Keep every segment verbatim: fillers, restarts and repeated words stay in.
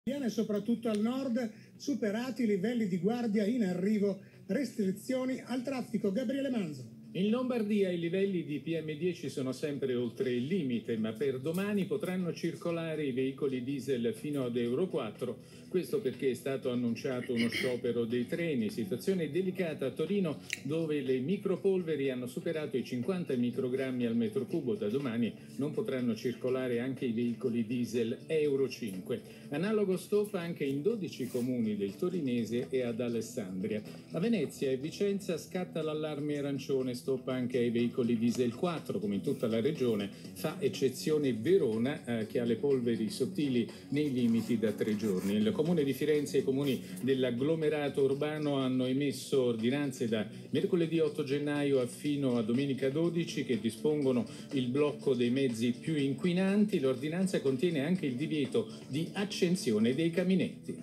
E soprattutto al nord, superati i livelli di guardia in arrivo, restrizioni al traffico. Gabriele Manzo. In Lombardia i livelli di P M dieci sono sempre oltre il limite, ma per domani potranno circolare i veicoli diesel fino ad Euro quattro. Questo perché è stato annunciato uno sciopero dei treni, situazione delicata a Torino dove le micropolveri hanno superato i cinquanta microgrammi al metro cubo. Da domani non potranno circolare anche i veicoli diesel Euro cinque. Analogo stop anche in dodici comuni del Torinese e ad Alessandria. A Venezia e Vicenza scatta l'allarme arancione, stop anche ai veicoli diesel quattro, come in tutta la regione, fa eccezione Verona eh, che ha le polveri sottili nei limiti da tre giorni. Il Comune di Firenze e i comuni dell'agglomerato urbano hanno emesso ordinanze da mercoledì otto gennaio fino a domenica dodici che dispongono il blocco dei mezzi più inquinanti. L'ordinanza contiene anche il divieto di accensione dei caminetti.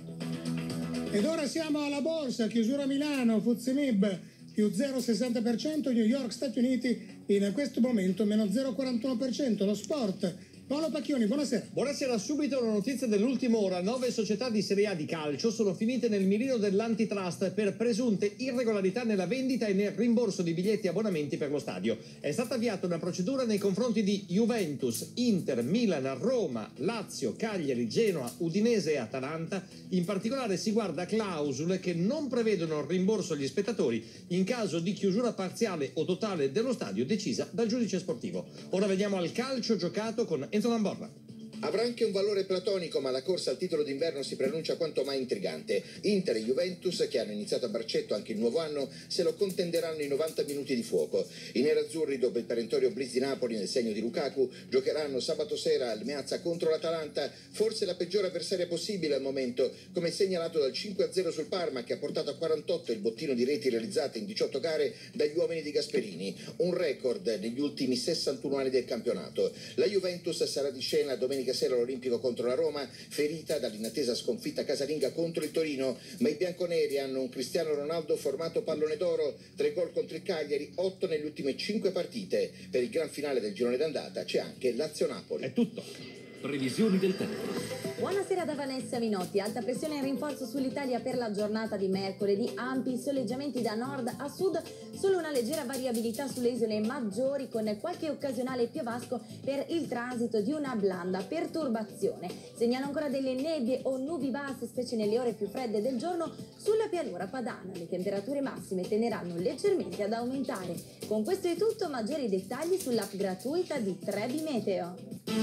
Ed ora siamo alla borsa, chiusura Milano, F T S E M I B più zero virgola sessanta per cento, New York, Stati Uniti in questo momento meno zero virgola quarantuno per cento. Lo sport, Paolo Pacchioni, buonasera. Buonasera, subito una notizia dell'ultima ora. Nove società di Serie A di calcio sono finite nel mirino dell'antitrust per presunte irregolarità nella vendita e nel rimborso di biglietti e abbonamenti per lo stadio. È stata avviata una procedura nei confronti di Juventus, Inter, Milan, Roma, Lazio, Cagliari, Genoa, Udinese e Atalanta. In particolare si guarda a clausole che non prevedono il rimborso agli spettatori in caso di chiusura parziale o totale dello stadio decisa dal giudice sportivo. Ora vediamo al calcio giocato con Enzo Lamborra. Avrà anche un valore platonico, ma la corsa al titolo d'inverno si preannuncia quanto mai intrigante. Inter e Juventus, che hanno iniziato a braccetto anche il nuovo anno, se lo contenderanno i novanta minuti di fuoco. I nerazzurri, dopo il perentorio blitz di Napoli nel segno di Lukaku, giocheranno sabato sera al Meazza contro l'Atalanta, forse la peggiore avversaria possibile al momento, come segnalato dal cinque a zero sul Parma, che ha portato a quarantotto il bottino di reti realizzate in diciotto gare dagli uomini di Gasperini, un record negli ultimi sessantuno anni del campionato. La Juventus sarà di scena domenica sera all'Olimpico contro la Roma, ferita dall'inattesa sconfitta casalinga contro il Torino, ma i bianconeri hanno un Cristiano Ronaldo formato pallone d'oro, tre gol contro il Cagliari, otto nelle ultime cinque partite. Per il gran finale del girone d'andata c'è anche Lazio-Napoli. È tutto. Previsioni del tempo. Buonasera da Vanessa Minotti. Alta pressione in rinforzo sull'Italia per la giornata di mercoledì. Ampi soleggiamenti da nord a sud, solo una leggera variabilità sulle isole maggiori con qualche occasionale piovasco per il transito di una blanda perturbazione. Segnalo ancora delle nebbie o nubi basse, specie nelle ore più fredde del giorno, sulla pianura padana. Le temperature massime tenderanno leggermente ad aumentare. Con questo è tutto, maggiori dettagli sull'app gratuita di Trebi Meteo.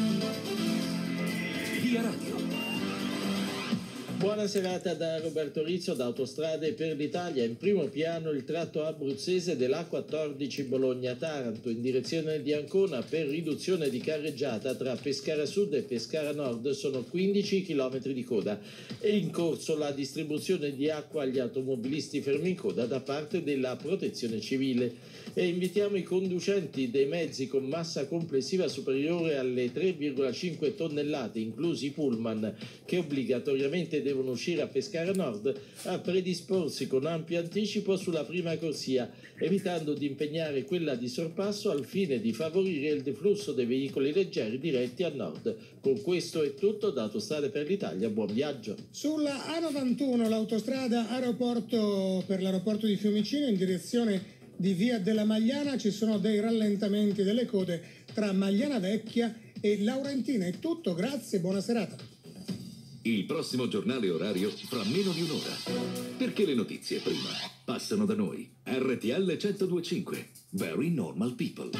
Via Radio. Buona serata da Roberto Rizzo da Autostrade per l'Italia. In primo piano il tratto abruzzese dell'A quattordici Bologna-Taranto in direzione di Ancona per riduzione di carreggiata tra Pescara Sud e Pescara Nord sono quindici chilometri di coda. È in corso la distribuzione di acqua agli automobilisti fermi in coda da parte della Protezione Civile. E invitiamo i conducenti dei mezzi con massa complessiva superiore alle tre virgola cinque tonnellate, inclusi i pullman, che obbligatoriamente devono uscire a Pescara Nord, a predisporsi con ampio anticipo sulla prima corsia, evitando di impegnare quella di sorpasso al fine di favorire il deflusso dei veicoli leggeri diretti a nord. Con questo è tutto da Autostrade per l'Italia, buon viaggio. Sulla A novantuno l'autostrada aeroporto per l'aeroporto di Fiumicino in direzione di Via della Magliana ci sono dei rallentamenti delle code tra Magliana Vecchia e Laurentina. È tutto, grazie, buona serata. Il prossimo giornale orario fra meno di un'ora. Perché le notizie prima passano da noi. R T L centodue e cinque. Very Normal People.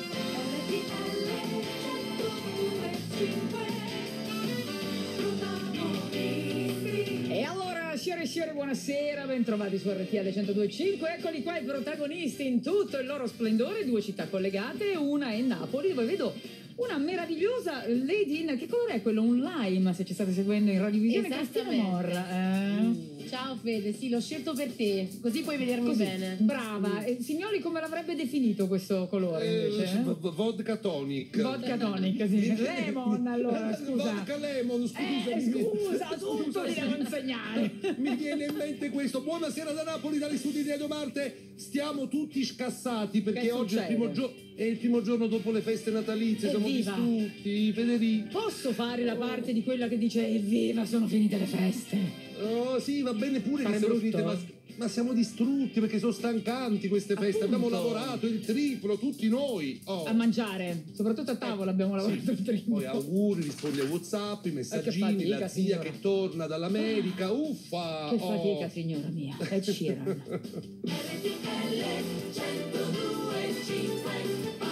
E allora, signore e signori, buonasera, bentrovati su R T L centodue e cinque. Eccoli qua i protagonisti in tutto il loro splendore, due città collegate, una è Napoli, dove vedo una meravigliosa Lady in, che colore è quello? Un lime, se ci state seguendo in radiovisione. Cristina Morra. Eh? Mm. Ciao Fede, sì, l'ho scelto per te, così puoi vedermi così, bene. Brava. Mm. E Signori, come l'avrebbe definito questo colore invece? Eh, eh? Vodka tonic. Vodka tonic, sì. Lemon, allora, scusa. Vodka lemon, scusa. Eh, scusa, tutto li devo insegnare. Mi viene in mente questo. Buonasera da Napoli, dagli studi di Radio Marte. Stiamo tutti scassati perché oggi è il primo giorno. È il primo giorno dopo le feste natalizie, siamo Evviva! distrutti, Federico. Posso fare la parte di quella che dice evviva, sono finite le feste? Oh sì, va bene pure Fare che siano brutto? finite, ma, ma siamo distrutti perché sono stancanti queste feste. Appunto. Abbiamo lavorato il triplo, tutti noi. Oh. A mangiare, soprattutto a tavola abbiamo lavorato il triplo. Poi auguri, rispondi ai WhatsApp, i messaggini, fatica, la zia signora. che torna dall'America, uffa! Che oh. fatica, signora mia. Ed Sheeran. R T L centodue e cinque